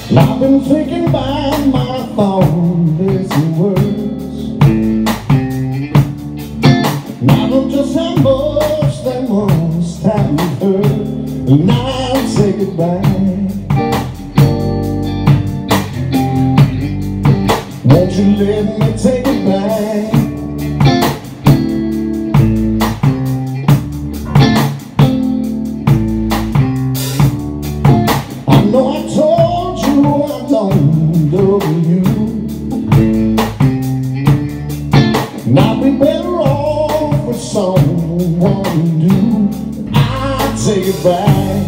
I've been thinking about my thoughtless words. Now I know just how much they must have hurt. And I'll say goodbye. Won't you let me take it back? I know I told you I don't love you, and I'd be better off with someone new. I'll take it back.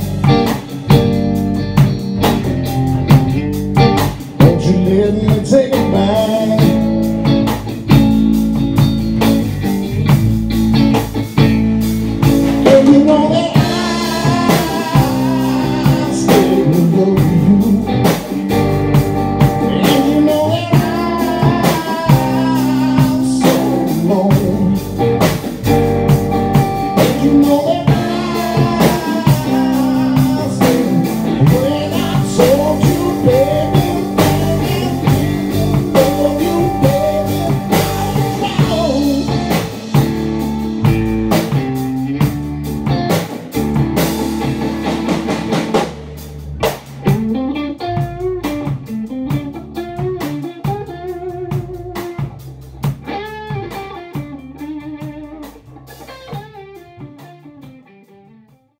Won't you let me take it back? And you know that I still love you.